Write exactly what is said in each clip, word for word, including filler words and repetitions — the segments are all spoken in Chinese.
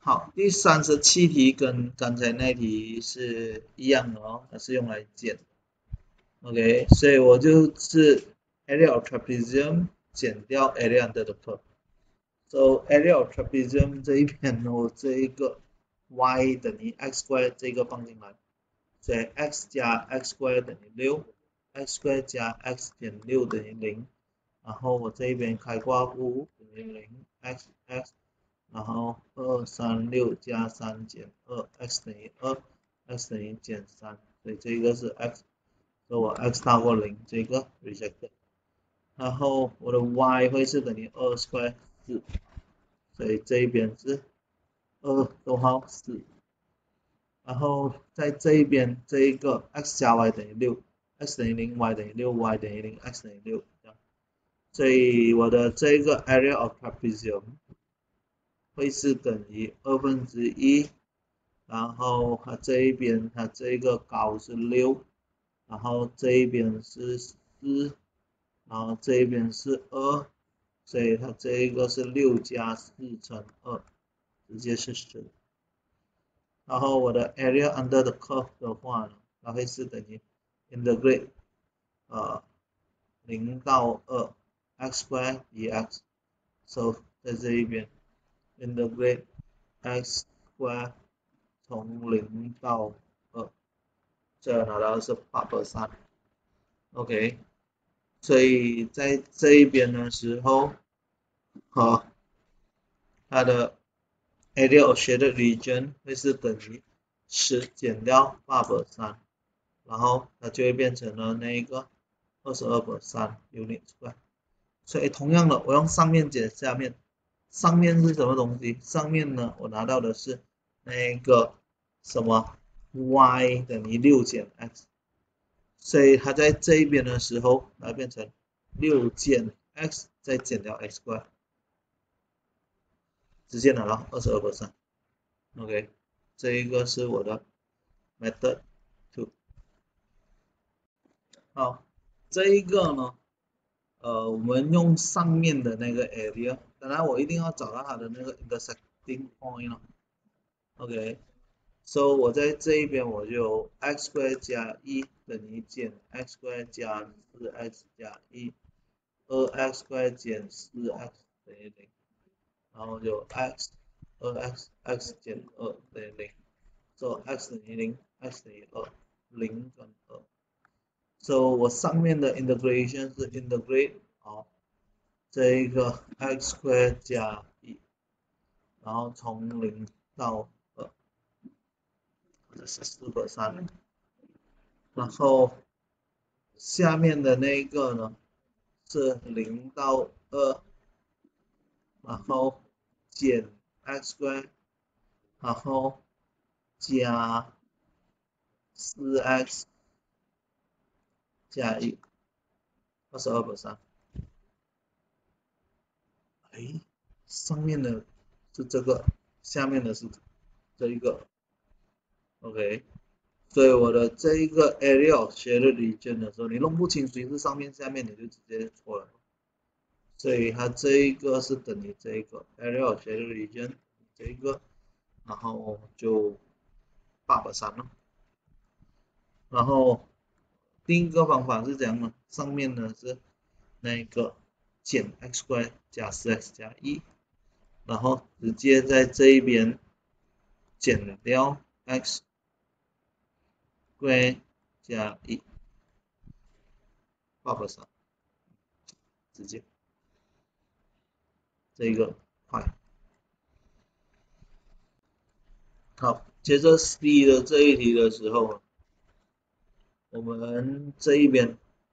好，第三十七题跟刚才那题是一样的哦，它是用来减。OK， 所以我就是 area of trapezium 减掉 area under the curve。So area of trapezium 这一边呢，我这一个 y 等于 x square 这个放进来，所以 x 加 x square 等于六 ，x square 加 x 减六等于零，然后我这一边开括弧等于零 x x。然后二三六加三减二 x 等于二 x 等于减三，所以这个是 x， 所以我 x 大过零，这个 rejected。然后我的 y 会是等于二 square 四，所以这一边是二逗号四。然后在这一边这一个 x 加 y 等于六 ，x 等于零 ，y 等于六 ，y 等于零 ，x 等于六，这样。所以我的这个 area of trapezium会是等于二分之一，然后它这一边它这个高是六，然后这一边是四，然后这一边是二，所以它这一个是六加四乘二，直接是十。然后我的 area under the curve 的话呢，它会是等于 integrate 呃零到二 x square dx，so 在这一边 integrate x square 从零到二，这拿到的是八百三 ，OK， 所以在这一边的时候，和它的 area of shaded region 会是等于十减掉八百三，然后它就会变成了那个二十二百三 unit square。所以同样的，我用上面减下面，上面是什么东西？上面呢，我拿到的是那个什么 y 等于六减 x， 所以它在这一边的时候，它变成六减 x 再减掉 x square， 直接拿到二十二百三。OK， 这一个是我的 method two。好，这一个呢，呃，我们用上面的那个 area， 当然我一定要找到它的那个 intersecting point 了。OK，so 我在这一边我就有 x square 加一等于减 x square 加四 x 加一，二 x square 减四 x 等于零，然后就 x 二 x x 减二等于零，所以 x 等于零 ，x 等于二，零跟二。So 我上面的 integration 是 integrate 好这一个 x square 加一，然后从零到二，这是四百三。然后下面的那个呢是零到二，然后减 x square， 然后加四 x 加一，二十二百三。哎，上面的是这个，下面的是这一个 ，OK， 所以我的这一个 area of shaded region 的时候，你弄不清谁是上面下面，你就直接错了。所以它这一个是等于这一个 area of shaded region 这一个，然后就八百三了。然后第一个方法是这样的，上面呢是那个减 x square 加四 x 加一。然后直接在这一边减掉 x square 加一，八百三，直接这个快。好，接着 C 的这一题的时候，我们这一边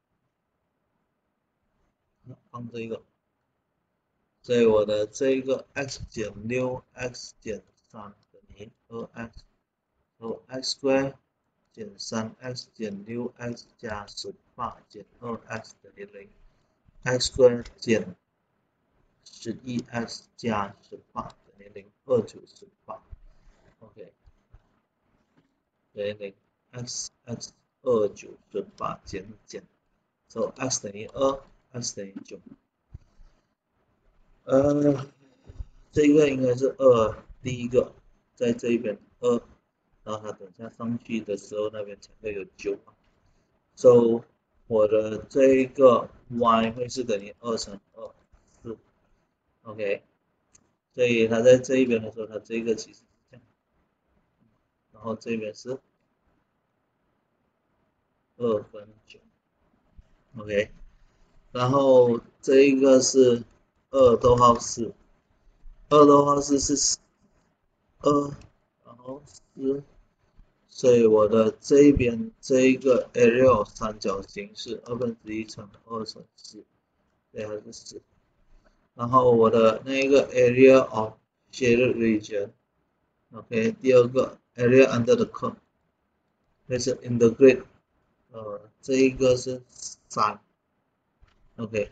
放这个，所以我的这个 x 减六 x 减三等于二 x， 然后 x square 减三 x 减六 x 加十八减二 x 等于零 ，x square 减十一 x 加十八等于零，二九十八 ，OK， 等于零 x x 二九十八减减，所以 x 等于二 ，x 等于九。呃，这个应该是二，第一个在这一边二，然后它等下上去的时候那边才会有九。So 我的这一个 y 会是等于二乘二四 ，OK。所以它在这一边的时候，它这个其实是这样，然后这边是二分九 ，OK。然后这一个是二逗号四，二逗号四是二，然后四，所以我的这一边这一个 area 三角形是二分之一乘二乘四，对，还是四。然后我的那一个 area of shaded region。OK， 第二个 area under the curve， 这是 integrate， 呃，这一个是三 ，OK，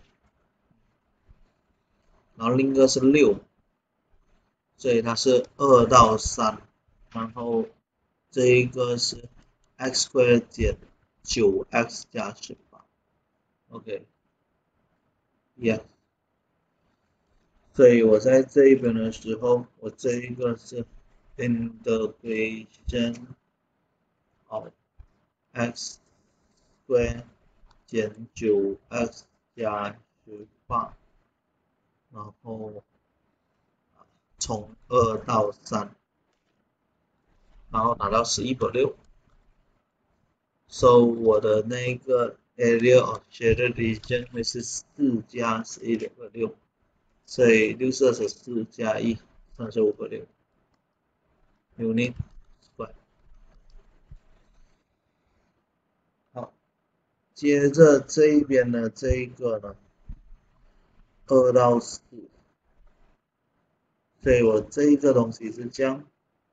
然后另一个是六，所以它是二到三，然后这一个是 x square 减 九 x 加十八 ，OK，yeah， 所以我在这一边的时候，我这一个是 integration of x square 减 九 x 加十八，然后从二到三，然后拿到十一点六。So 我的那个 area of shaded region 会是四加十一点二六，所以六四二十四加一，三十五点六 unit square。好，接着这一边的这一个呢，二到四，所以我这一个东西是这样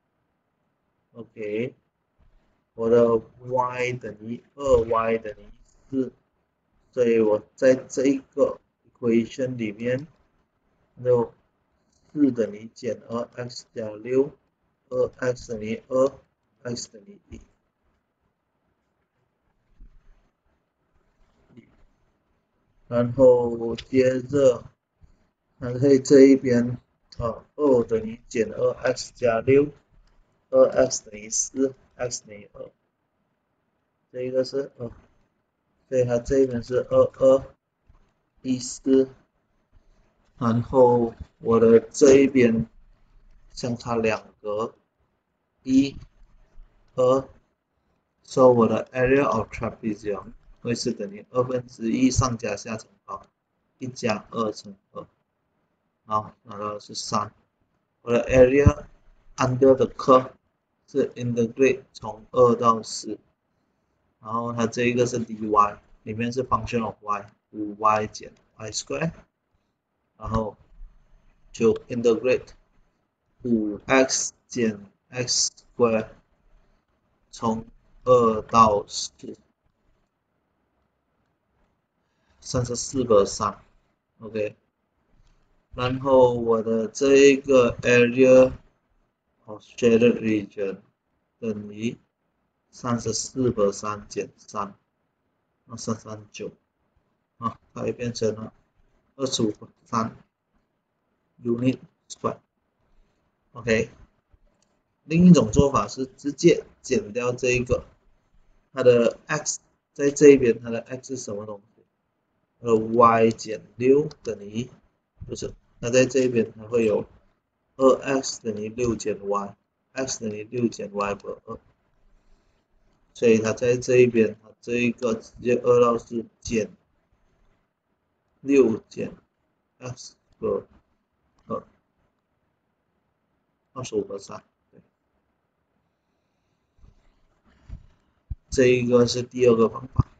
，OK， 我的 y 等于二 y 等于四，所以我在这一个 equation 里面，就四等于减二 x 加六，二 x 等于二 ，x 等于一。然后接着，还可以这一边，啊，二等于减二 x 加六，二 x 等于四 ，x 等于二，这一个是二，所以它这一边是二二一四，然后我的这一边相差两格，一、二，所以我的 area of trapezium 会是等于二分之一上加下乘高，一加二乘二，好，拿到的是三。我的 area under the curve 是 integrate 从二到四，然后它这一个是 dy， 里面是 function of y， 五 y 减 y square， 然后就 integrate 五 x 减 x square 从二到四，三十四个三 ，OK。然后我的这一个 area of shaded region 等于三十四个三减三，那三三九，啊，它会变成了二十五个三 unit square，OK。另一种做法是直接减掉这一个，它的 x 在这一边，它的 x 是什么东西？它的 y 减六等于，不是，它在这一边它会有二 x 等于六减 y，x 等于六减 y 等于二，所以它在这一边，它这一个直接二到四减六减 x 个二，二十五个三。这一个是第二个方法。